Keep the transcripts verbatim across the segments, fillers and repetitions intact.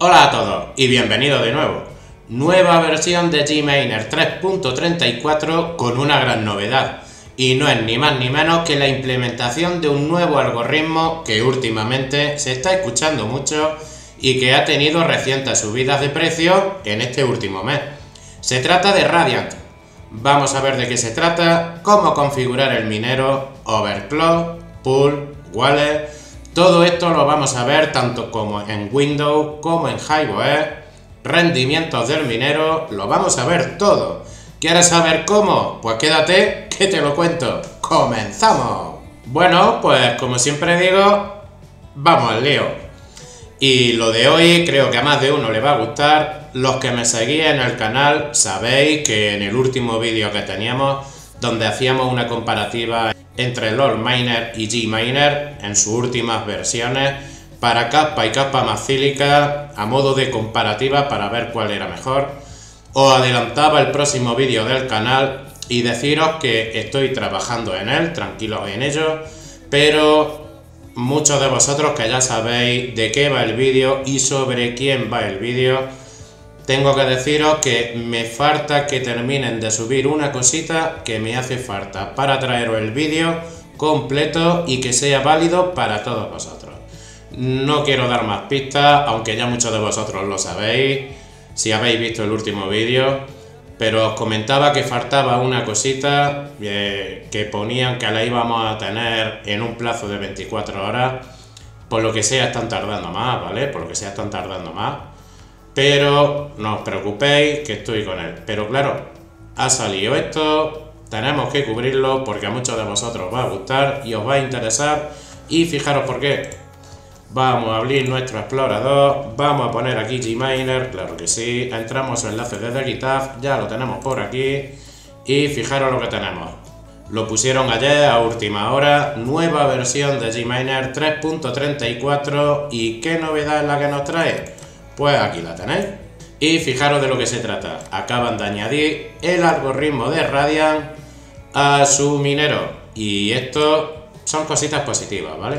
Hola a todos y bienvenidos de nuevo. Nueva versión de GMiner tres punto treinta y cuatro con una gran novedad, y no es ni más ni menos que la implementación de un nuevo algoritmo que últimamente se está escuchando mucho y que ha tenido recientes subidas de precio en este último mes. Se trata de Radiant. Vamos a ver de qué se trata, cómo configurar el minero, overclock, pool, wallet. Todo esto lo vamos a ver tanto como en Windows como en HiveOS, rendimientos del minero, lo vamos a ver todo. ¿Quieres saber cómo? Pues quédate que te lo cuento. ¡Comenzamos! Bueno, pues como siempre digo, vamos al lío. Y lo de hoy creo que a más de uno le va a gustar. Los que me seguís en el canal sabéis que en el último vídeo que teníamos, donde hacíamos una comparativa entre LoLMiner y GMiner en sus últimas versiones para capa y capa macílica a modo de comparativa para ver cuál era mejor, os adelantaba el próximo vídeo del canal y deciros que estoy trabajando en él, tranquilos en ello, pero muchos de vosotros que ya sabéis de qué va el vídeo y sobre quién va el vídeo, tengo que deciros que me falta que terminen de subir una cosita que me hace falta para traeros el vídeo completo y que sea válido para todos vosotros. No quiero dar más pistas, aunque ya muchos de vosotros lo sabéis, si habéis visto el último vídeo, pero os comentaba que faltaba una cosita eh, que ponían que la íbamos a tener en un plazo de veinticuatro horas, por lo que sea están tardando más, ¿vale? Por lo que sea están tardando más. Pero no os preocupéis que estoy con él. Pero claro, ha salido esto, tenemos que cubrirlo porque a muchos de vosotros os va a gustar y os va a interesar. Y fijaros por qué. Vamos a abrir nuestro explorador, vamos a poner aquí GMiner, claro que sí. Entramos en enlaces desde GitHub, ya lo tenemos por aquí. Y fijaros lo que tenemos. Lo pusieron ayer a última hora, nueva versión de GMiner tres punto treinta y cuatro. ¿Y qué novedad es la que nos trae? Pues aquí la tenéis. Y fijaros de lo que se trata. Acaban de añadir el algoritmo de Radiant a su minero. Y esto son cositas positivas, ¿vale?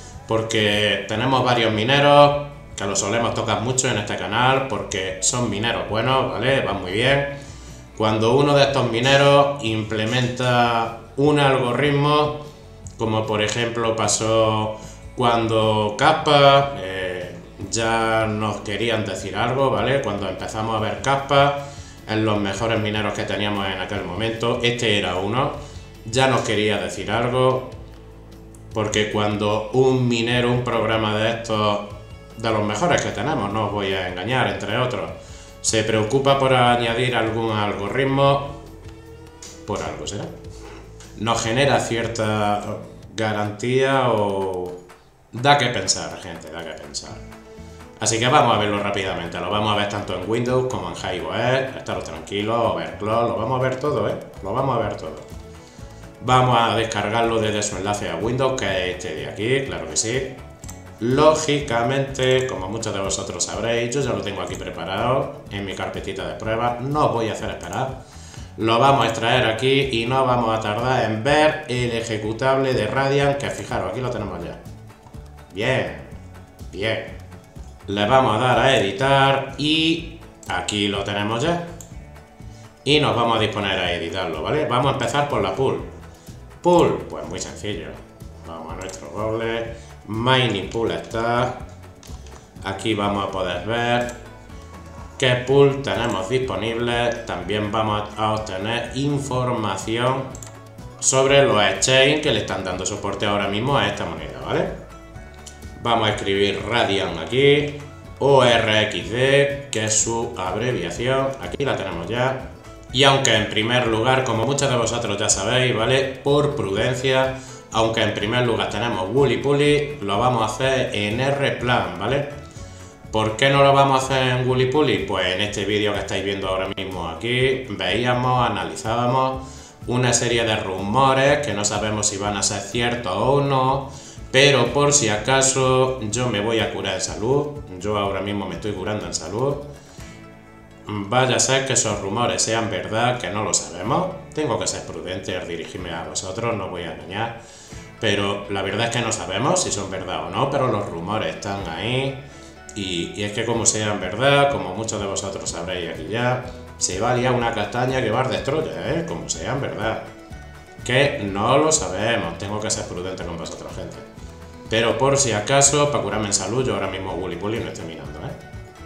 Porque tenemos varios mineros que los solemos tocar mucho en este canal porque son mineros buenos, ¿vale? Van muy bien. Cuando uno de estos mineros implementa un algoritmo, como por ejemplo pasó cuando Kappa eh, ya nos querían decir algo, ¿vale? Cuando empezamos a ver Kappa en los mejores mineros que teníamos en aquel momento, este era uno, ya nos quería decir algo, porque cuando un minero, un programa de estos, de los mejores que tenemos, no os voy a engañar, entre otros, se preocupa por añadir algún algoritmo, por algo será, nos genera cierta garantía o da que pensar, gente, da que pensar. Así que vamos a verlo rápidamente, lo vamos a ver tanto en Windows como en HiveOS, estaros tranquilos, overclock, lo vamos a ver todo, ¿eh? Lo vamos a ver todo. Vamos a descargarlo desde su enlace a Windows, que es este de aquí, claro que sí. Lógicamente, como muchos de vosotros sabréis, yo ya lo tengo aquí preparado en mi carpetita de pruebas, no os voy a hacer esperar. Lo vamos a extraer aquí y no vamos a tardar en ver el ejecutable de Radiant, que fijaros, aquí lo tenemos ya. Bien, bien. Le vamos a dar a editar y aquí lo tenemos ya. Y nos vamos a disponer a editarlo, ¿vale? Vamos a empezar por la pool. Pool, pues muy sencillo. Vamos a nuestro roble. Mining pool está. Aquí vamos a poder ver qué pool tenemos disponible. También vamos a obtener información sobre los exchanges que le están dando soporte ahora mismo a esta moneda, ¿vale? Vamos a escribir Radiant aquí, O R X D, que es su abreviación, aquí la tenemos ya. Y aunque en primer lugar, como muchos de vosotros ya sabéis, ¿vale? Por prudencia, aunque en primer lugar tenemos Woolly Poolly, lo vamos a hacer en R-Plan, ¿vale? ¿Por qué no lo vamos a hacer en Woolly Poolly? Pues en este vídeo que estáis viendo ahora mismo aquí, veíamos, analizábamos una serie de rumores que no sabemos si van a ser ciertos o no. Pero por si acaso yo me voy a curar en salud, yo ahora mismo me estoy curando en salud, vaya a ser que esos rumores sean verdad, que no lo sabemos, tengo que ser prudente al dirigirme a vosotros, no voy a engañar, pero la verdad es que no sabemos si son verdad o no, pero los rumores están ahí Y, y es que como sea en verdad, como muchos de vosotros sabréis aquí ya, se va a liar una castaña que va a Troya, ¿eh? Como sea en verdad. Que no lo sabemos, tengo que ser prudente con vosotros, gente. Pero por si acaso, para curarme en salud, yo ahora mismo Gully Puli no estoy mirando, ¿eh?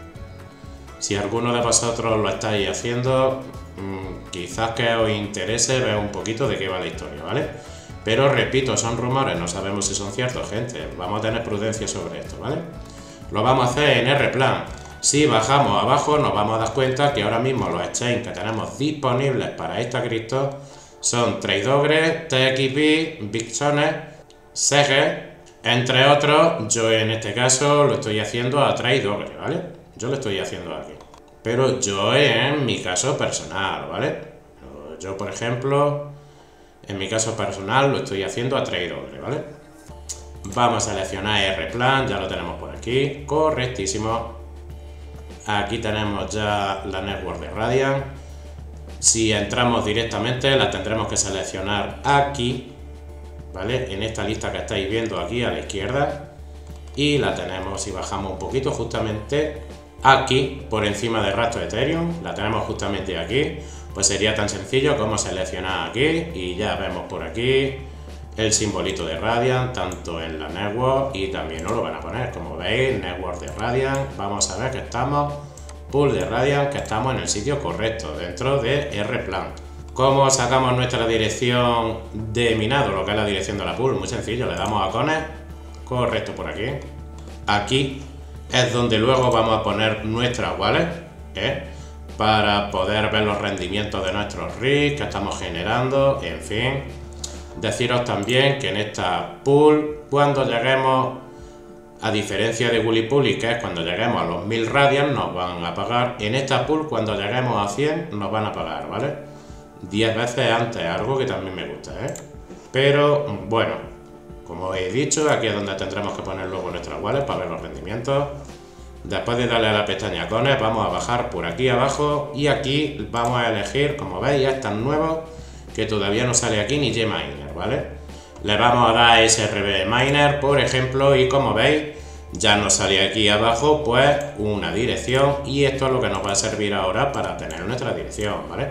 Si alguno de vosotros lo estáis haciendo, mmm, quizás que os interese ver un poquito de qué va la historia, ¿vale? Pero repito, son rumores, no sabemos si son ciertos, gente. Vamos a tener prudencia sobre esto, ¿vale? Lo vamos a hacer en R-Plan. Si bajamos abajo, nos vamos a dar cuenta que ahora mismo los exchanges que tenemos disponibles para esta cripto son Tradeogre, T X P, Bitsones, S G, entre otros. Yo en este caso lo estoy haciendo a Tradeogre, ¿vale? Yo lo estoy haciendo aquí. Pero yo en mi caso personal, ¿vale? Yo, por ejemplo, en mi caso personal lo estoy haciendo a Tradeogre, ¿vale? Vamos a seleccionar R-Plan, ya lo tenemos por aquí, correctísimo. Aquí tenemos ya la network de Radiant. Si entramos directamente la tendremos que seleccionar aquí, ¿vale? En esta lista que estáis viendo aquí a la izquierda. Y la tenemos, si bajamos un poquito, justamente aquí, por encima del rastro de Ethereum. La tenemos justamente aquí. Pues sería tan sencillo como seleccionar aquí y ya vemos por aquí el simbolito de Radiant, tanto en la network y también nos lo van a poner, como veis, network de Radiant. Vamos a ver que estamos, pool de Radiant, que estamos en el sitio correcto, dentro de R-Plan. ¿Cómo sacamos nuestra dirección de minado, lo que es la dirección de la pool? Muy sencillo, le damos a Connect, correcto por aquí. Aquí es donde luego vamos a poner nuestra wallet, ¿eh? Para poder ver los rendimientos de nuestros rigs que estamos generando, en fin. Deciros también que en esta pool, cuando lleguemos, a diferencia de Gully Puli, que es cuando lleguemos a los mil Radiant, nos van a pagar. En esta pool, cuando lleguemos a cien, nos van a pagar, ¿vale? diez veces antes, algo que también me gusta, ¿eh? Pero, bueno, como he dicho, aquí es donde tendremos que poner luego nuestras wallets para ver los rendimientos. Después de darle a la pestaña Connect, vamos a bajar por aquí abajo y aquí vamos a elegir, como veis, ya están nuevos, que todavía no sale aquí ni Gminer, ¿vale? Le vamos a dar S R B Miner, por ejemplo, y como veis, ya nos sale aquí abajo, pues, una dirección, y esto es lo que nos va a servir ahora para tener nuestra dirección, ¿vale?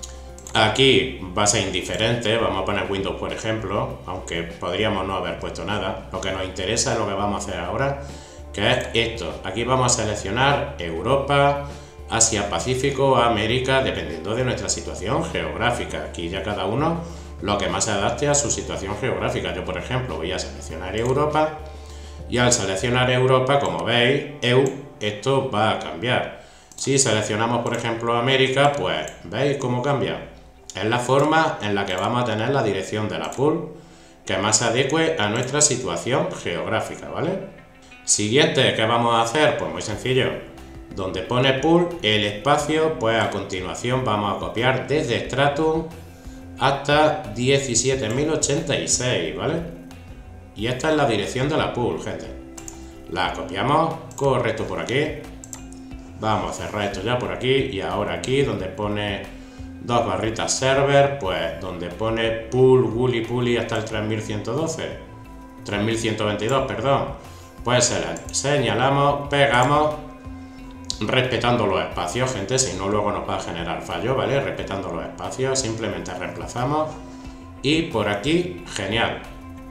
Aquí va a ser indiferente, vamos a poner Windows, por ejemplo, aunque podríamos no haber puesto nada. Lo que nos interesa es lo que vamos a hacer ahora, que es esto. Aquí vamos a seleccionar Europa, Asia, Pacífico, América, dependiendo de nuestra situación geográfica. Aquí ya cada uno lo que más se adapte a su situación geográfica. Yo, por ejemplo, voy a seleccionar Europa y al seleccionar Europa, como veis, E U, esto va a cambiar. Si seleccionamos, por ejemplo, América, pues veis cómo cambia. Es la forma en la que vamos a tener la dirección de la pool que más se adecue a nuestra situación geográfica, ¿vale? Siguiente, ¿qué vamos a hacer? Pues muy sencillo. Donde pone pool, el espacio, pues a continuación vamos a copiar desde Stratum hasta diecisiete mil ochenta y seis, ¿vale? Y esta es la dirección de la pool, gente. La copiamos, correcto por aquí. Vamos a cerrar esto ya por aquí y ahora aquí donde pone dos barritas server, pues donde pone pool, Gully Puli hasta el tres mil ciento doce, tres mil ciento veintidós, perdón, pues se la señalamos, pegamos, respetando los espacios, gente, si no luego nos va a generar fallo, ¿vale? Respetando los espacios, simplemente reemplazamos y por aquí, genial.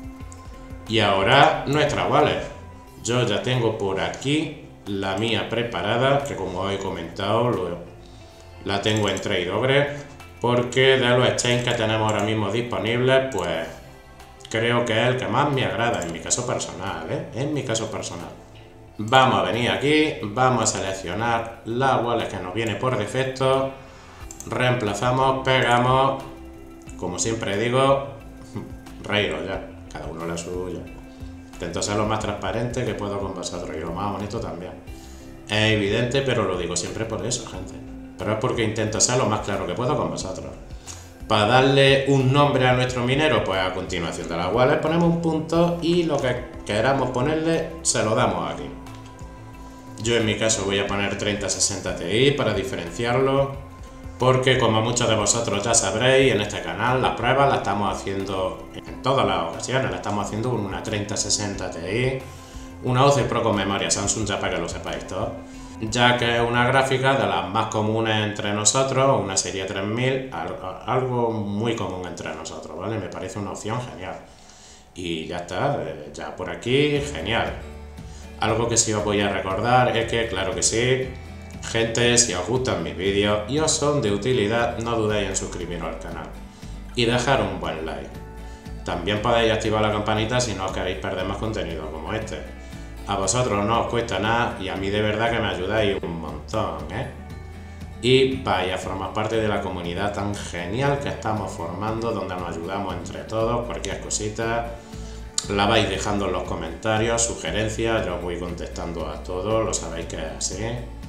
Y ahora nuestra wallet. Yo ya tengo por aquí la mía preparada, que como os he comentado, lo, la tengo en Tradeogre, porque de los exchanges que tenemos ahora mismo disponibles, pues creo que es el que más me agrada en mi caso personal, ¿eh? En mi caso personal. Vamos a venir aquí, vamos a seleccionar la wallet que nos viene por defecto, reemplazamos, pegamos, como siempre digo, reíros ya, cada uno la suya. Intento ser lo más transparente que puedo con vosotros y lo más bonito también. Es evidente, pero lo digo siempre por eso, gente. Pero es porque intento ser lo más claro que puedo con vosotros. Para darle un nombre a nuestro minero, pues a continuación de la wallet ponemos un punto y lo que queramos ponerle se lo damos aquí. Yo en mi caso voy a poner treinta sesenta Ti para diferenciarlo, porque como muchos de vosotros ya sabréis, en este canal las pruebas las estamos haciendo en todas las ocasiones, las estamos haciendo con una treinta sesenta Ti, una U C Pro con memoria Samsung, ya para que lo sepáis todos, ya que es una gráfica de las más comunes entre nosotros, una serie tres mil, algo muy común entre nosotros, ¿vale? Me parece una opción genial. Y ya está, ya por aquí, genial. Algo que sí os voy a recordar es que, claro que sí, gente, si os gustan mis vídeos y os son de utilidad, no dudéis en suscribiros al canal y dejar un buen like. También podéis activar la campanita si no os queréis perder más contenido como este. A vosotros no os cuesta nada y a mí de verdad que me ayudáis un montón, ¿eh? Y vais a formar parte de la comunidad tan genial que estamos formando, donde nos ayudamos entre todos, cualquier cosita la vais dejando en los comentarios, sugerencias, yo os voy contestando a todos, lo sabéis que es así.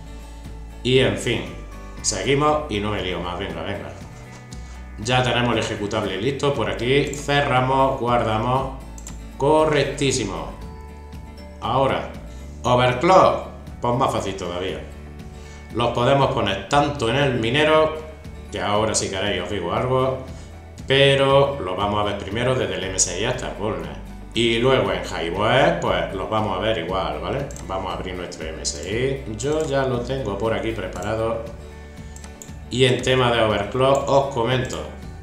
Y en fin, seguimos y no me lío más, venga, venga. Ya tenemos el ejecutable listo por aquí, cerramos, guardamos, correctísimo. Ahora, overclock, pues más fácil todavía. Los podemos poner tanto en el minero, que ahora si queréis os digo algo, pero lo vamos a ver primero desde el M S I hasta el Burner. Y luego en Highway, pues los vamos a ver igual, ¿vale? Vamos a abrir nuestro M S I, yo ya lo tengo por aquí preparado. Y en tema de overclock os comento,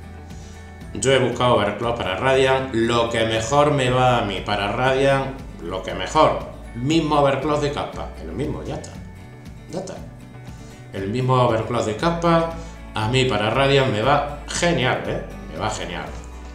yo he buscado overclock para Radeon, lo que mejor me va a mí para Radeon, lo que mejor, mismo overclock de capa, el mismo, ya está, ya está. El mismo overclock de capa, a mí para Radeon me va genial, ¿eh? Me va genial.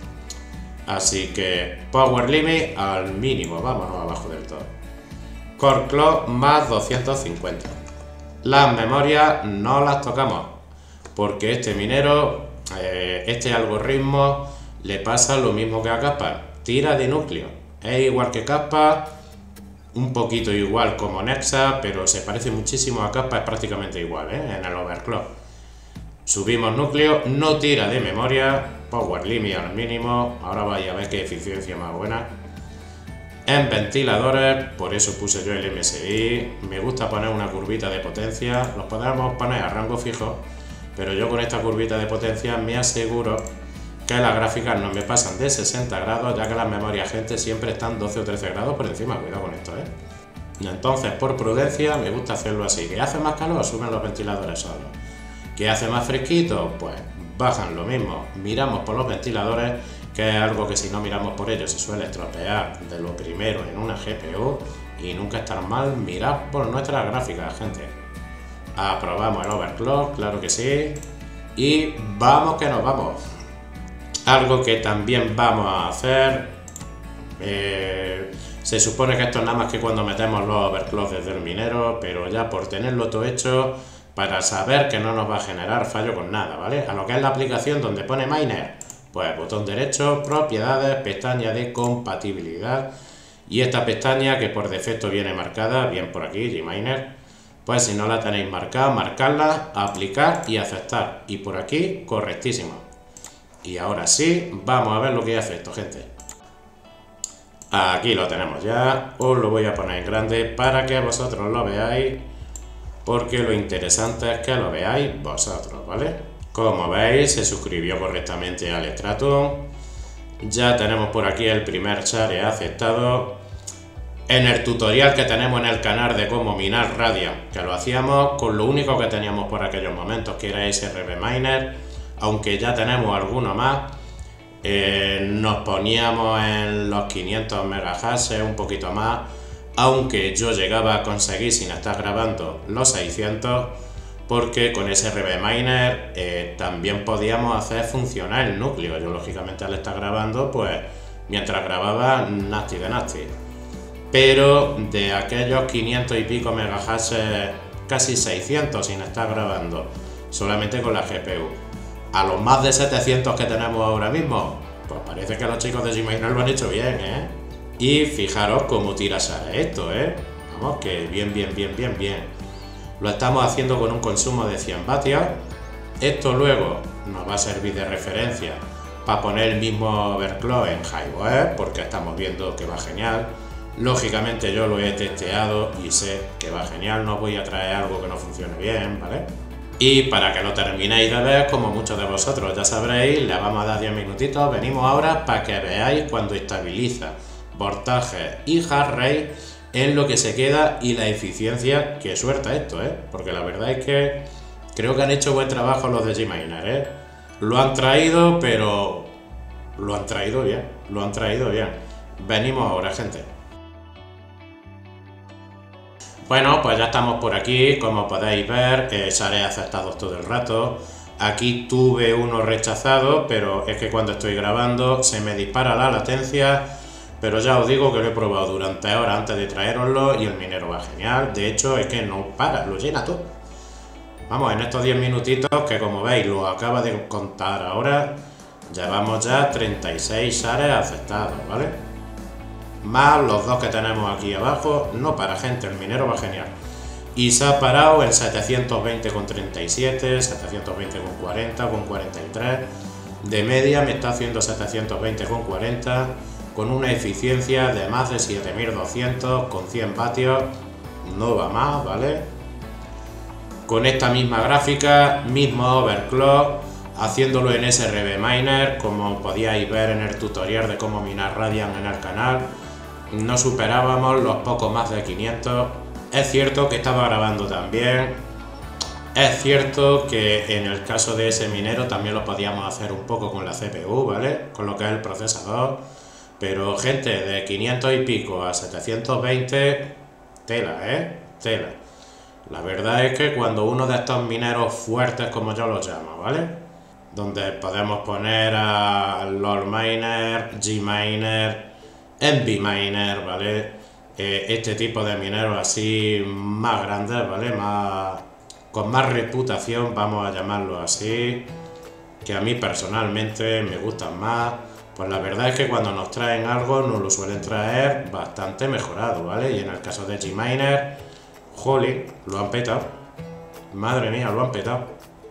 Así que Power Limit al mínimo, vámonos abajo del todo. Core Clock más doscientos cincuenta. Las memorias no las tocamos, porque este minero, eh, este algoritmo le pasa lo mismo que a Capa, tira de núcleo. Es igual que Capa, un poquito igual como Nexa, pero se parece muchísimo a Capa, es prácticamente igual, ¿eh? En el overclock. Subimos núcleo, no tira de memoria, Power Limit al mínimo, ahora vais a ver qué eficiencia más buena. En ventiladores, por eso puse yo el M S I, me gusta poner una curvita de potencia, los podemos poner a rango fijo, pero yo con esta curvita de potencia me aseguro que las gráficas no me pasan de sesenta grados, ya que las memorias gente siempre están doce o trece grados por encima, cuidado con esto, ¿eh? Entonces, por prudencia, me gusta hacerlo así. ¿Que hace más calor? Suben los ventiladores solos. ¿Que hace más fresquito? Pues bajan lo mismo. Miramos por los ventiladores, que es algo que si no miramos por ellos se suele estropear de lo primero en una G P U y nunca estar mal. Mirad por nuestras gráficas, gente. Aprobamos el overclock, claro que sí. Y vamos que nos vamos. Algo que también vamos a hacer, eh, se supone que esto es nada más que cuando metemos los overclocks desde el minero, pero ya por tenerlo todo hecho, para saber que no nos va a generar fallo con nada, ¿vale? A lo que es la aplicación donde pone Miner, pues botón derecho, propiedades, pestaña de compatibilidad, y esta pestaña que por defecto viene marcada, bien por aquí, Gminer, pues si no la tenéis marcada, marcarla, aplicar y aceptar, y por aquí, correctísimo. Y ahora sí, vamos a ver lo que hace esto, gente. Aquí lo tenemos ya, os lo voy a poner en grande para que vosotros lo veáis, porque lo interesante es que lo veáis vosotros, ¿vale? Como veis, se suscribió correctamente al Stratum, ya tenemos por aquí el primer share aceptado. En el tutorial que tenemos en el canal de cómo minar Radeon, que lo hacíamos con lo único que teníamos por aquellos momentos, que era S R B Miner, aunque ya tenemos alguno más, eh, nos poníamos en los quinientos megahashes, un poquito más, aunque yo llegaba a conseguir sin estar grabando los seiscientos, porque con S R B Miner eh, también podíamos hacer funcionar el núcleo. Yo lógicamente al estar grabando, pues mientras grababa, nasty de nasty. Pero de aquellos quinientos y pico megahashes, casi seiscientos sin estar grabando, solamente con la G P U, a los más de setecientos que tenemos ahora mismo, pues parece que los chicos de Gminer lo han hecho bien, ¿eh? Y fijaros cómo tira sale esto, ¿eh? Vamos, que bien, bien, bien, bien, bien. Lo estamos haciendo con un consumo de cien vatios. Esto luego nos va a servir de referencia para poner el mismo overclock en Highway, porque estamos viendo que va genial. Lógicamente yo lo he testeado y sé que va genial, no voy a traer algo que no funcione bien, ¿vale? Y para que lo terminéis de ver, como muchos de vosotros ya sabréis, le vamos a dar diez minutitos. Venimos ahora para que veáis cuando estabiliza voltaje y heart rate en lo que se queda y la eficiencia que suelta esto, ¿eh? Porque la verdad es que creo que han hecho buen trabajo los de Gminer, ¿eh? Lo han traído, pero lo han traído bien, lo han traído bien. Venimos ahora, gente. Bueno, pues ya estamos por aquí, como podéis ver, eh, seré aceptados todo el rato. Aquí tuve uno rechazado, pero es que cuando estoy grabando se me dispara la latencia, pero ya os digo que lo he probado durante horas antes de traeroslo y el minero va genial. De hecho, es que no para, lo llena todo. Vamos, en estos diez minutitos, que como veis lo acaba de contar ahora, llevamos ya treinta y seis shares aceptados, ¿vale? Más los dos que tenemos aquí abajo, no para, gente, el minero va genial. Y se ha parado en setecientos veinte con treinta y siete, setecientos veinte con cuarenta, con cuarenta y tres. De media me está haciendo setecientos veinte con cuarenta, con una eficiencia de más de siete mil doscientos, con cien vatios, no va más, ¿vale? Con esta misma gráfica, mismo overclock, haciéndolo en S R B Miner, como podíais ver en el tutorial de cómo minar Radiant en el canal, no superábamos los pocos más de quinientos. Es cierto que estaba grabando también, es cierto que en el caso de ese minero también lo podíamos hacer un poco con la C P U, ¿vale? Con lo que es el procesador, pero gente, de quinientos y pico a setecientos veinte, tela, ¿eh? Tela. La verdad es que cuando uno de estos mineros fuertes, como yo los llamo, ¿vale? Donde podemos poner a LOL Miner, Gminer, Envy Miner, ¿vale? Eh, este tipo de mineros así más grandes, ¿vale? Más, con más reputación, vamos a llamarlo así, que a mí personalmente me gustan más. Pues la verdad es que cuando nos traen algo nos lo suelen traer bastante mejorado, ¿vale? Y en el caso de Gminer, jolly, lo han petado. Madre mía, lo han petado.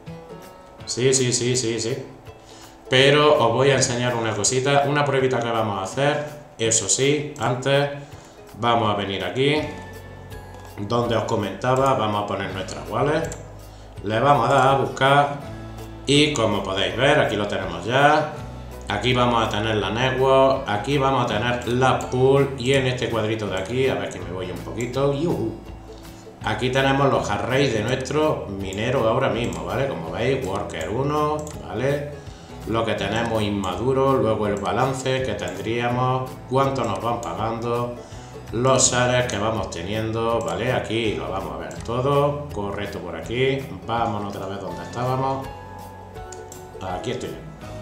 Sí, sí, sí, sí, sí. Pero os voy a enseñar una cosita, una pruebita que vamos a hacer. Eso sí, antes vamos a venir aquí, donde os comentaba, vamos a poner nuestras wallets. Le vamos a dar a buscar y como podéis ver, aquí lo tenemos ya. Aquí vamos a tener la network, aquí vamos a tener la pool y en este cuadrito de aquí, a ver que me voy un poquito, ¡yuhu! Aquí tenemos los hash rate de nuestro minero ahora mismo, ¿vale? Como veis, worker uno, ¿vale? Lo que tenemos inmaduro, luego el balance que tendríamos, cuánto nos van pagando, los shares que vamos teniendo, ¿vale? Aquí lo vamos a ver todo, correcto por aquí, vámonos otra vez donde estábamos, aquí estoy.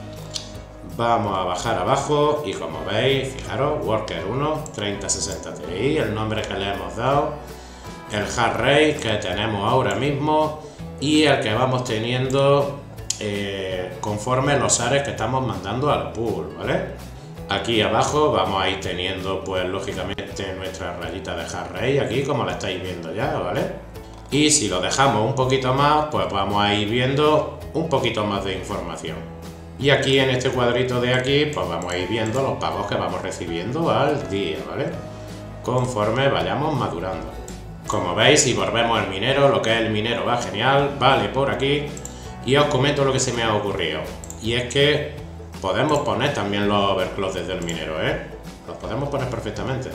Vamos a bajar abajo y como veis, fijaros, worker uno, treinta sesenta Ti, el nombre que le hemos dado, el hash rate que tenemos ahora mismo y el que vamos teniendo eh, conforme los shares que estamos mandando al pool, ¿vale? Aquí abajo vamos a ir teniendo pues lógicamente nuestra rayita de hash rate aquí como la estáis viendo ya, ¿vale? Y si lo dejamos un poquito más, pues vamos a ir viendo un poquito más de información. Y aquí en este cuadrito de aquí, pues vamos a ir viendo los pagos que vamos recibiendo al día, ¿vale? Conforme vayamos madurando. Como veis, si volvemos al minero, lo que es el minero va genial, vale por aquí. Y os comento lo que se me ha ocurrido. Y es que podemos poner también los overclocks desde el minero, ¿eh? Los podemos poner perfectamente.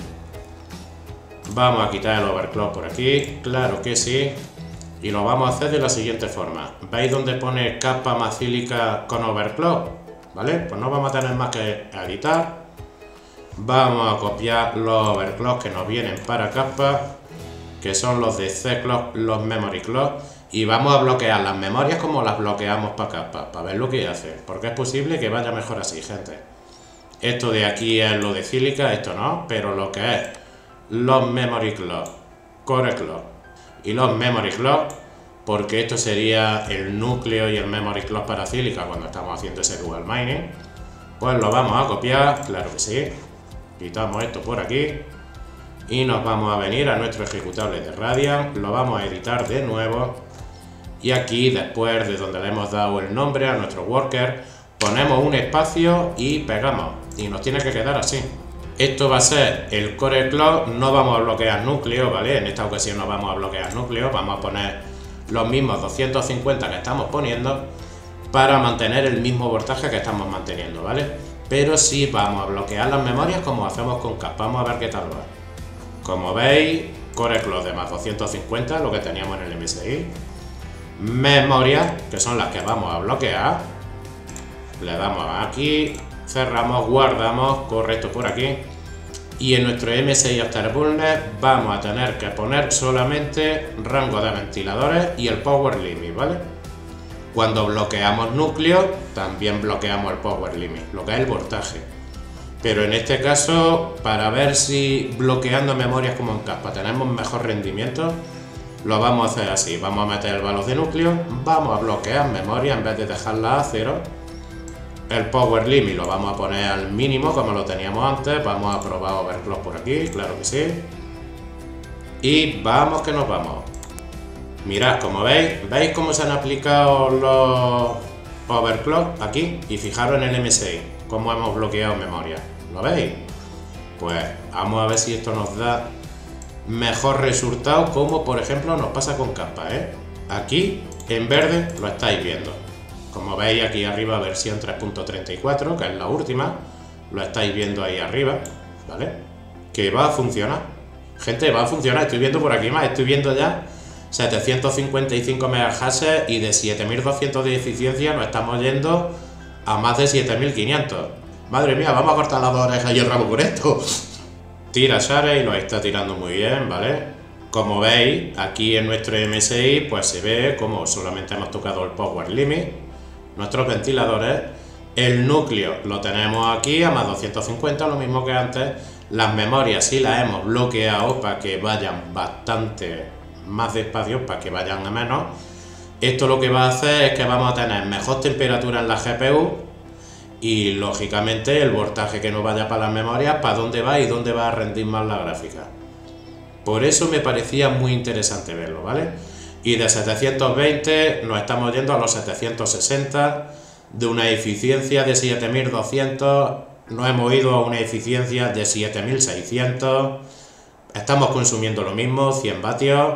Vamos a quitar el overclock por aquí, claro que sí. Y lo vamos a hacer de la siguiente forma. ¿Veis donde pone capa macílica con overclock? ¿Vale? Pues no vamos a tener más que editar. Vamos a copiar los overclocks que nos vienen para capa, que son los de C-Clock, los Memory Clock, y vamos a bloquear las memorias como las bloqueamos para capa, para ver lo que hace, porque es posible que vaya mejor así, gente. Esto de aquí es lo de sílica, esto no, pero lo que es los Memory Clock, Core Clock y los Memory Clock, porque esto sería el núcleo y el Memory Clock para sílica cuando estamos haciendo ese dual mining, pues lo vamos a copiar, claro que sí. Quitamos esto por aquí y nos vamos a venir a nuestro ejecutable de Radiant, lo vamos a editar de nuevo y aquí después de donde le hemos dado el nombre a nuestro worker ponemos un espacio y pegamos y nos tiene que quedar así. Esto va a ser el Core Clock, no vamos a bloquear núcleo, ¿vale? En esta ocasión no vamos a bloquear núcleo, vamos a poner los mismos doscientos cincuenta que estamos poniendo para mantener el mismo voltaje que estamos manteniendo, ¿vale? Pero sí vamos a bloquear las memorias como hacemos con capa, vamos a ver qué tal va. Como veis, Core Clock de más doscientos cincuenta, lo que teníamos en el M S I. Memorias, que son las que vamos a bloquear. Le damos aquí, cerramos, guardamos, correcto por aquí. Y en nuestro M S I Afterburner vamos a tener que poner solamente rango de ventiladores y el Power Limit, ¿vale? Cuando bloqueamos núcleo, también bloqueamos el Power Limit, lo que es el voltaje. Pero en este caso, para ver si bloqueando memorias como en Caspa tenemos mejor rendimiento, lo vamos a hacer así. Vamos a meter el valor de núcleo, vamos a bloquear memoria en vez de dejarla a cero. El Power Limit lo vamos a poner al mínimo como lo teníamos antes. Vamos a probar Overclock por aquí, claro que sí. Y vamos que nos vamos. Mirad, como veis, ¿veis cómo se han aplicado los Overclock aquí? Y fijaros en el M S I, cómo hemos bloqueado memoria. ¿Lo veis? Pues vamos a ver si esto nos da mejor resultado, como por ejemplo nos pasa con Caspa, ¿eh? Aquí en verde lo estáis viendo. Como veis aquí arriba, versión tres punto treinta y cuatro, que es la última, lo estáis viendo ahí arriba, ¿vale? Que va a funcionar. Gente, va a funcionar. Estoy viendo por aquí más, estoy viendo ya setecientos cincuenta y cinco megahertz y de siete mil doscientos de eficiencia nos estamos yendo a más de siete mil quinientos. Madre mía, vamos a cortar las dos orejas y el rabo con esto. Tira Share y lo está tirando muy bien, ¿vale? Como veis, aquí en nuestro M S I pues se ve como solamente hemos tocado el Power Limit, nuestros ventiladores, el núcleo lo tenemos aquí a más doscientos cincuenta, lo mismo que antes. Las memorias sí las hemos bloqueado para que vayan bastante más despacio, para que vayan a menos. Esto lo que va a hacer es que vamos a tener mejor temperatura en la G P U y lógicamente el voltaje que nos vaya para las memorias, para dónde va y dónde va a rendir más la gráfica. Por eso me parecía muy interesante verlo, ¿vale? Y de setecientos veinte nos estamos yendo a los setecientos sesenta, de una eficiencia de siete mil doscientos, nos hemos ido a una eficiencia de siete mil seiscientos, estamos consumiendo lo mismo, cien vatios.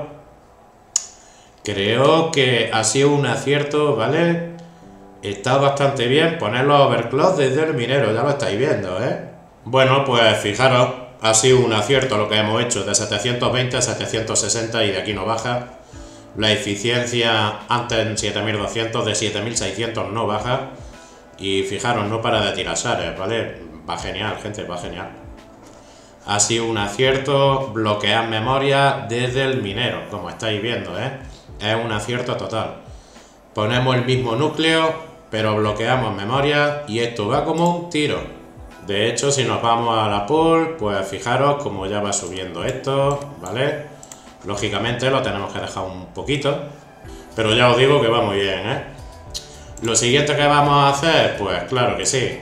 Creo que ha sido un acierto, ¿vale? Está bastante bien poner los overclock desde el minero, ya lo estáis viendo, ¿eh? Bueno, pues fijaros, ha sido un acierto lo que hemos hecho, de setecientos veinte a setecientos sesenta y de aquí no baja. La eficiencia antes en siete mil doscientos, de siete mil seiscientos no baja. Y fijaros, no para de tirar shares, ¿vale? Va genial, gente, va genial. Ha sido un acierto bloquear memoria desde el minero, como estáis viendo, ¿eh? Es un acierto total. Ponemos el mismo núcleo, pero bloqueamos memoria y esto va como un tiro. De hecho, si nos vamos a la pool, pues fijaros como ya va subiendo esto, ¿vale? Lógicamente lo tenemos que dejar un poquito, pero ya os digo que va muy bien, ¿eh? Lo siguiente que vamos a hacer, pues claro que sí.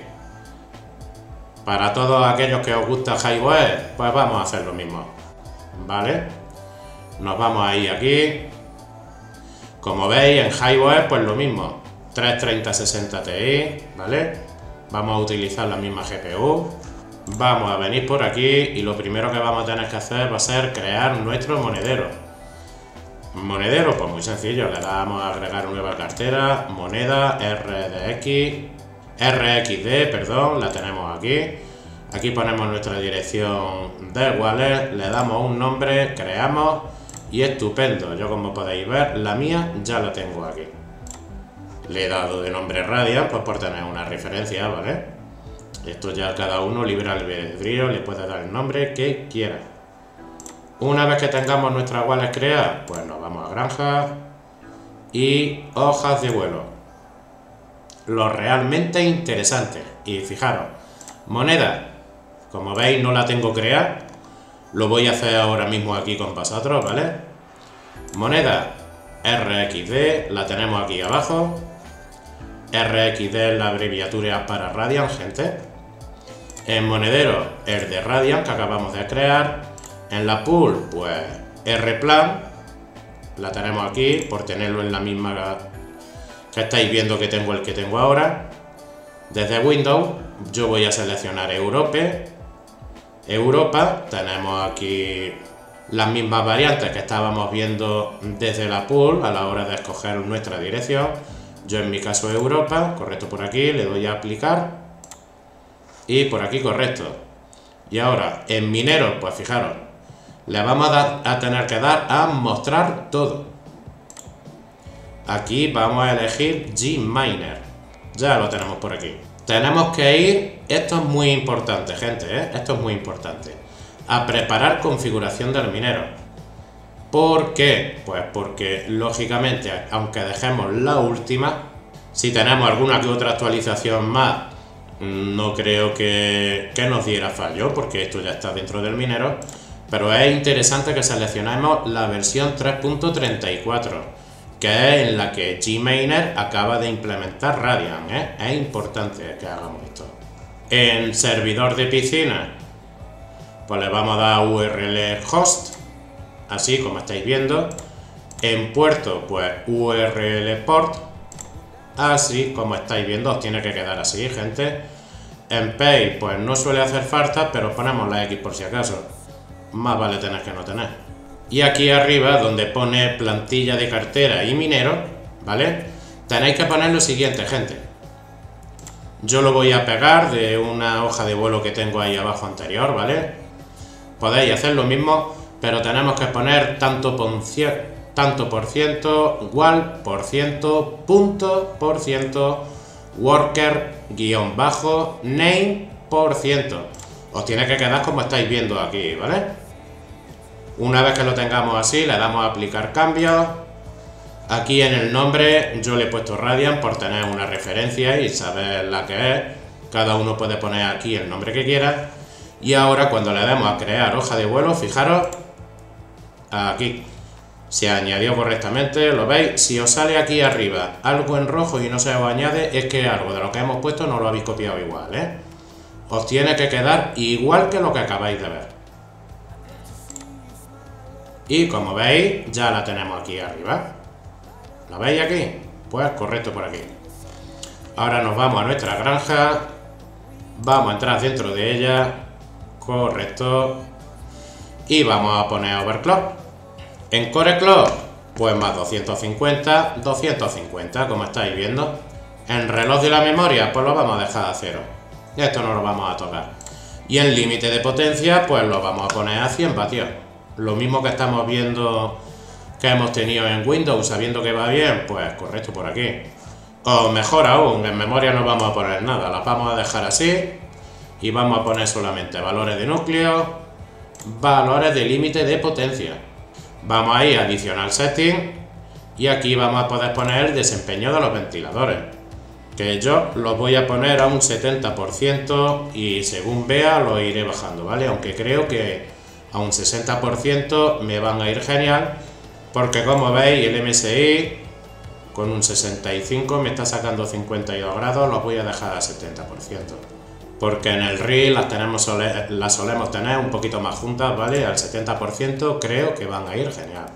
Para todos aquellos que os gusta Highwire, pues vamos a hacer lo mismo, ¿vale? Nos vamos a ir aquí. Como veis, en Highwire, pues lo mismo. tres treinta sesenta Ti, ¿vale? Vamos a utilizar la misma G P U. Vamos a venir por aquí y lo primero que vamos a tener que hacer va a ser crear nuestro monedero. Monedero, pues muy sencillo, le damos a agregar nueva cartera, moneda, R D X, R X D, perdón, la tenemos aquí. Aquí ponemos nuestra dirección del wallet, le damos un nombre, creamos y estupendo. Yo, como podéis ver, la mía ya la tengo aquí. Le he dado de nombre Radiant, pues por tener una referencia, ¿vale? Esto ya cada uno libre albedrío, le puede dar el nombre que quiera. Una vez que tengamos nuestras wallets creadas, pues nos vamos a granja y hojas de vuelo. Lo realmente interesante. Y fijaros, moneda, como veis no la tengo creada, lo voy a hacer ahora mismo aquí con vosotros, ¿vale? Moneda R X D, la tenemos aquí abajo. R X D es la abreviatura para Radiant, gente. En monedero, el de Radiant que acabamos de crear. En la pool, pues Rplan, la tenemos aquí por tenerlo en la misma que estáis viendo que tengo el que tengo ahora. Desde Windows, yo voy a seleccionar Europe. Europa, tenemos aquí las mismas variantes que estábamos viendo desde la pool a la hora de escoger nuestra dirección. Yo en mi caso Europa, correcto por aquí, le doy a aplicar y por aquí correcto. Y ahora en minero, pues fijaros, le vamos a, dar, a tener que dar a mostrar todo. Aquí vamos a elegir Gminer. Ya lo tenemos por aquí. Tenemos que ir, esto es muy importante, gente, ¿eh? Esto es muy importante, a preparar configuración del minero. ¿Por qué? Pues porque, lógicamente, aunque dejemos la última, si tenemos alguna que otra actualización más, no creo que, que nos diera fallo, porque esto ya está dentro del minero, pero es interesante que seleccionemos la versión tres punto treinta y cuatro. Que es en la que Gminer acaba de implementar Radiant, ¿eh? Es importante que hagamos esto. En servidor de piscina, pues le vamos a dar U R L host, así como estáis viendo. En puerto, pues U R L port, así como estáis viendo, os tiene que quedar así, gente. En pay, pues no suele hacer falta, pero ponemos la X por si acaso. Más vale tener que no tener. Y aquí arriba, donde pone plantilla de cartera y minero, ¿vale? Tenéis que poner lo siguiente, gente. Yo lo voy a pegar de una hoja de vuelo que tengo ahí abajo anterior, ¿vale? Podéis hacer lo mismo, pero tenemos que poner tanto por, tanto por ciento, igual, por ciento, punto, por ciento, worker, guión bajo, name, por ciento. Os tiene que quedar como estáis viendo aquí, ¿vale? Una vez que lo tengamos así, le damos a aplicar cambios. Aquí en el nombre yo le he puesto Radiant por tener una referencia y saber la que es. Cada uno puede poner aquí el nombre que quiera. Y ahora cuando le demos a crear hoja de vuelo, fijaros, aquí se añadió correctamente, ¿lo veis? Si os sale aquí arriba algo en rojo y no se os añade, es que algo de lo que hemos puesto no lo habéis copiado igual, ¿eh? Os tiene que quedar igual que lo que acabáis de ver. Y como veis, ya la tenemos aquí arriba. ¿La veis aquí? Pues correcto por aquí. Ahora nos vamos a nuestra granja. Vamos a entrar dentro de ella. Correcto. Y vamos a poner overclock. En core clock, pues más doscientos cincuenta, doscientos cincuenta, como estáis viendo. En reloj de la memoria, pues lo vamos a dejar a cero. Esto no lo vamos a tocar. Y en límite de potencia, pues lo vamos a poner a cien vatios. Lo mismo que estamos viendo que hemos tenido en Windows, sabiendo que va bien, pues correcto por aquí. O mejor aún, en memoria no vamos a poner nada, las vamos a dejar así y vamos a poner solamente valores de núcleo, valores de límite de potencia. Vamos a ir a Additional Setting y aquí vamos a poder poner el desempeño de los ventiladores, que yo los voy a poner a un setenta por ciento y según vea lo iré bajando, ¿vale? Aunque creo que a un sesenta por ciento me van a ir genial, porque como veis el M S I con un sesenta y cinco me está sacando cincuenta y dos grados, los voy a dejar a setenta por ciento. Porque en el R I las, tenemos sole, las solemos tener un poquito más juntas, ¿vale? Al setenta por ciento creo que van a ir genial.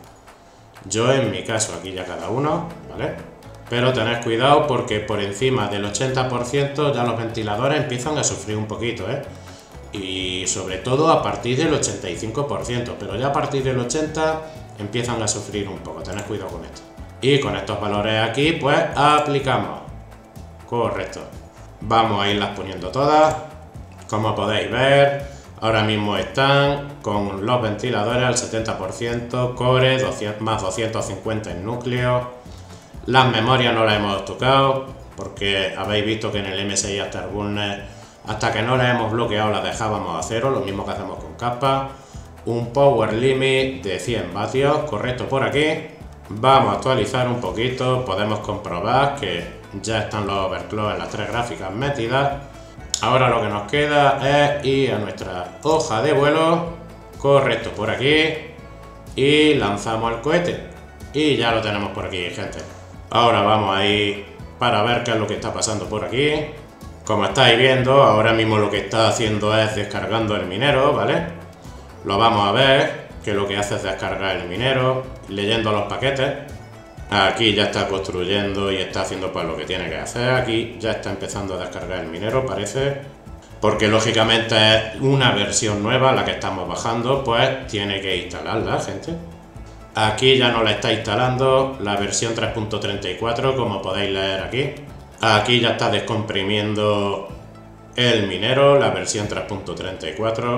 Yo en mi caso, aquí ya cada uno, ¿vale? Pero tened cuidado porque por encima del ochenta por ciento ya los ventiladores empiezan a sufrir un poquito, ¿eh? Y sobre todo a partir del ochenta y cinco por ciento, pero ya a partir del ochenta por ciento empiezan a sufrir un poco, tened cuidado con esto. Y con estos valores aquí, pues aplicamos. Correcto. Vamos a irlas poniendo todas. Como podéis ver, ahora mismo están con los ventiladores al setenta por ciento, core, doscientos, más doscientos cincuenta en núcleo. Las memorias no las hemos tocado, porque habéis visto que en el M S I Afterburner, hasta que no las hemos bloqueado, las dejábamos a cero, lo mismo que hacemos con capa. Un power limit de cien vatios, correcto por aquí. Vamos a actualizar un poquito, podemos comprobar que ya están los overclock en las tres gráficas metidas. Ahora lo que nos queda es ir a nuestra hoja de vuelo, correcto por aquí, y lanzamos el cohete. Y ya lo tenemos por aquí, gente. Ahora vamos a ir para ver qué es lo que está pasando por aquí. Como estáis viendo, ahora mismo lo que está haciendo es descargando el minero, ¿vale? Lo vamos a ver, que lo que hace es descargar el minero, leyendo los paquetes. Aquí ya está construyendo y está haciendo pues lo que tiene que hacer. Aquí ya está empezando a descargar el minero, parece. Porque lógicamente es una versión nueva la que estamos bajando, pues tiene que instalarla, gente. Aquí ya no la está instalando la versión tres punto treinta y cuatro, como podéis leer aquí. Aquí ya está descomprimiendo el minero, la versión tres punto treinta y cuatro.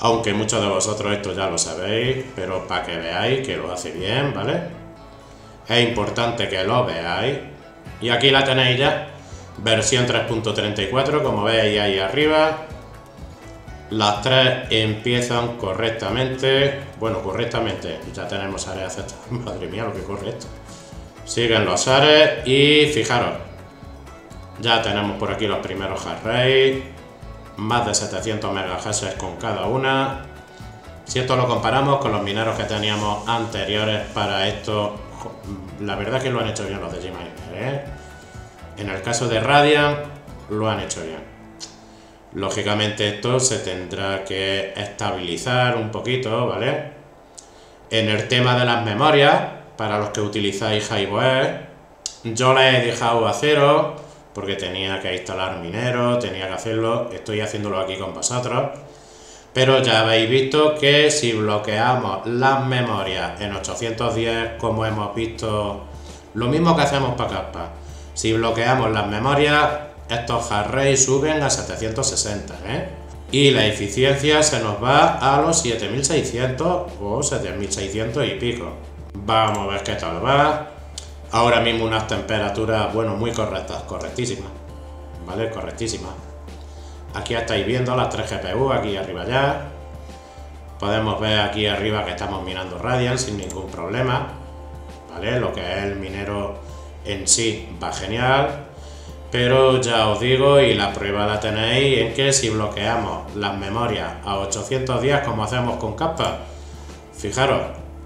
aunque muchos de vosotros esto ya lo sabéis, pero para que veáis que lo hace bien, ¿vale? Es importante que lo veáis. Y aquí la tenéis ya, versión tres punto treinta y cuatro, como veis ahí arriba. Las tres empiezan correctamente. Bueno, correctamente, ya tenemos áreas aceptadas. Madre mía, lo que corre esto. Siguen los ares y fijaros, ya tenemos por aquí los primeros hash rate, más de setecientos megahashes con cada una. Si esto lo comparamos con los mineros que teníamos anteriores para esto, la verdad es que lo han hecho bien los de Gminer, ¿eh? En el caso de Radiant lo han hecho bien. Lógicamente esto se tendrá que estabilizar un poquito, ¿vale? En el tema de las memorias, para los que utilizáis HiveOS, yo les he dejado a cero porque tenía que instalar Minero, tenía que hacerlo, estoy haciéndolo aquí con vosotros, pero ya habéis visto que si bloqueamos las memorias en ochocientos diez, como hemos visto, lo mismo que hacemos para Kappa, si bloqueamos las memorias, estos hash rate suben a setecientos sesenta, ¿eh? Y la eficiencia se nos va a los siete mil seiscientos o siete mil seiscientos y pico. Vamos a ver qué tal va. Ahora mismo unas temperaturas, bueno, muy correctas, correctísimas, ¿vale? Correctísimas. Aquí estáis viendo las tres G P U, aquí arriba ya. Podemos ver aquí arriba que estamos minando Radiant sin ningún problema, ¿vale? Lo que es el minero en sí va genial. Pero ya os digo, y la prueba la tenéis, en que si bloqueamos las memorias a ochocientos diez como hacemos con Kappa, fijaros,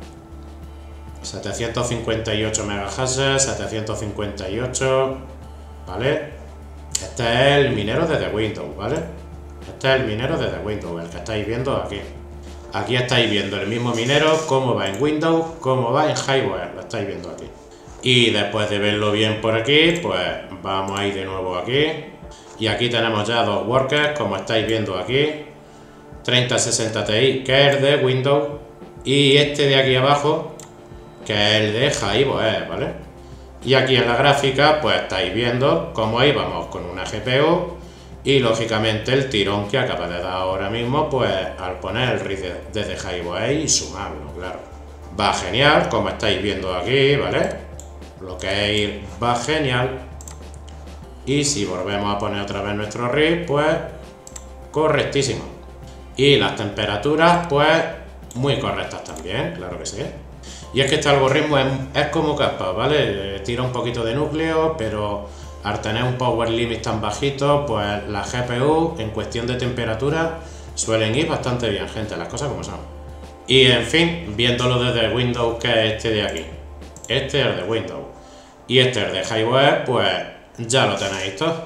setecientos cincuenta y ocho megahashes, setecientos cincuenta y ocho, ¿vale? Este es el minero desde Windows, ¿vale? Este es el minero desde Windows, el que estáis viendo aquí. Aquí estáis viendo el mismo minero, cómo va en Windows, cómo va en HiveOS, lo estáis viendo aquí. Y después de verlo bien por aquí, pues vamos a ir de nuevo aquí. Y aquí tenemos ya dos workers, como estáis viendo aquí. treinta sesenta Ti, que es el de Windows. Y este de aquí abajo, que es el de HiveOS, ¿vale? Y aquí en la gráfica, pues estáis viendo cómo íbamos con una G P U. Y lógicamente el tirón que acaba de dar ahora mismo, pues al poner el R I D desde HiveOS y sumarlo, claro. Va genial, como estáis viendo aquí, ¿vale? Lo que es va genial. Y si volvemos a poner otra vez nuestro R I D, pues correctísimo. Y las temperaturas, pues muy correctas también, claro que sí. Y es que este algoritmo es, es como Kappa, ¿vale? Tira un poquito de núcleo, pero al tener un power limit tan bajito, pues la G P U en cuestión de temperatura suelen ir bastante bien, gente, las cosas como son. Y en fin, viéndolo desde Windows, que es este de aquí. Este es el de Windows y este es el de HiveOS, pues ya lo tenéis todo.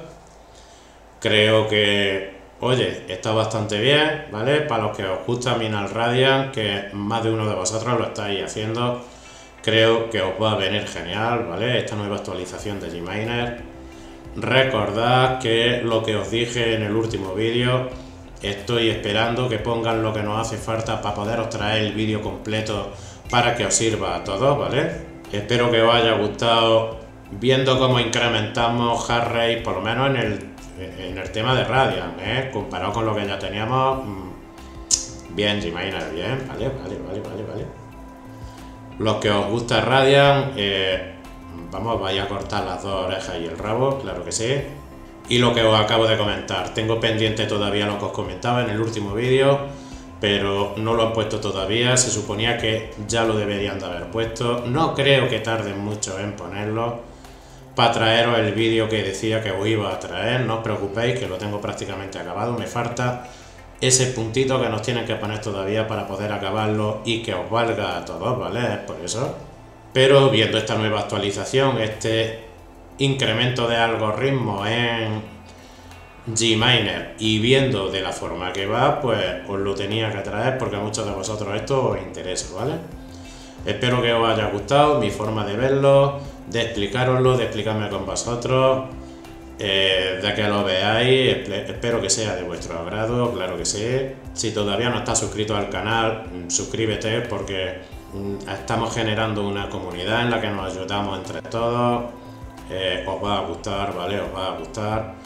Creo que, oye, está bastante bien, ¿vale? Para los que os gusta minar Radiant, que más de uno de vosotros lo estáis haciendo, creo que os va a venir genial, ¿vale? Esta nueva actualización de Gminer. Recordad que lo que os dije en el último vídeo, estoy esperando que pongan lo que nos hace falta para poderos traer el vídeo completo para que os sirva a todos, ¿vale? Espero que os haya gustado viendo cómo incrementamos hash rate, por lo menos en el, en el tema de Radiant, ¿eh? Comparado con lo que ya teníamos, bien, Gminer, bien, vale, vale, vale, vale, vale. Los que os gusta Radiant, eh, vamos, vais a cortar las dos orejas y el rabo, claro que sí. Y lo que os acabo de comentar, tengo pendiente todavía lo que os comentaba en el último vídeo, pero no lo han puesto todavía, se suponía que ya lo deberían de haber puesto. No creo que tarden mucho en ponerlo, para traeros el vídeo que decía que os iba a traer. No os preocupéis, que lo tengo prácticamente acabado, me falta ese puntito que nos tienen que poner todavía para poder acabarlo y que os valga a todos, ¿vale? Es por eso. Pero viendo esta nueva actualización, este incremento de algoritmos en Gminer y viendo de la forma que va, pues os lo tenía que traer porque a muchos de vosotros esto os interesa, ¿vale? Espero que os haya gustado mi forma de verlo, de explicaroslo, de explicarme con vosotros, eh, de que lo veáis. Espero que sea de vuestro agrado, claro que sí. Si todavía no estás suscrito al canal, suscríbete porque estamos generando una comunidad en la que nos ayudamos entre todos. Eh, os va a gustar, ¿vale? Os va a gustar.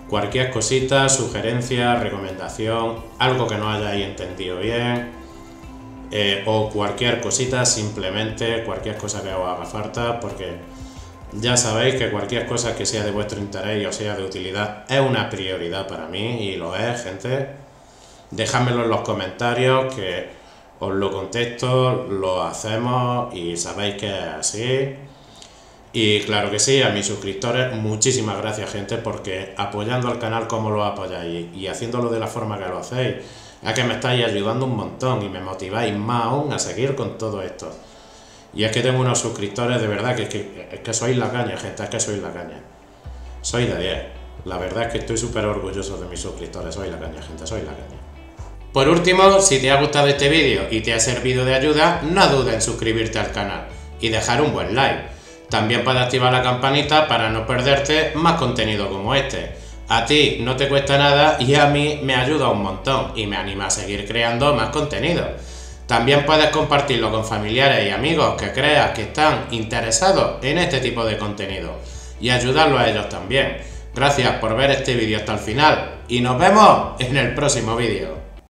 Cualquier cosita, sugerencia, recomendación, algo que no hayáis entendido bien, eh, o cualquier cosita, simplemente cualquier cosa que os haga falta, porque ya sabéis que cualquier cosa que sea de vuestro interés y os sea de utilidad es una prioridad para mí, y lo es, gente. Dejádmelo en los comentarios, que os lo contesto, lo hacemos y sabéis que es así. Y claro que sí, a mis suscriptores, muchísimas gracias, gente, porque apoyando al canal como lo apoyáis y haciéndolo de la forma que lo hacéis, es que me estáis ayudando un montón y me motiváis más aún a seguir con todo esto. Y es que tengo unos suscriptores de verdad que, que, es que sois la caña, gente, es que sois la caña. Sois de diez. La verdad es que estoy súper orgulloso de mis suscriptores, sois la caña, gente, sois la caña. Por último, si te ha gustado este vídeo y te ha servido de ayuda, no dudes en suscribirte al canal y dejar un buen like. También puedes activar la campanita para no perderte más contenido como este. A ti no te cuesta nada y a mí me ayuda un montón y me anima a seguir creando más contenido. También puedes compartirlo con familiares y amigos que creas que están interesados en este tipo de contenido y ayudarlos a ellos también. Gracias por ver este vídeo hasta el final y nos vemos en el próximo vídeo.